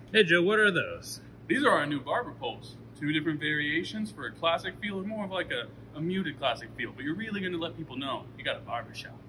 Hey Joe, what are those? These are our new Barber Poles. Two different variations for a classic feel and more of like a muted classic feel, but you're really going to let people know you got a barbershop.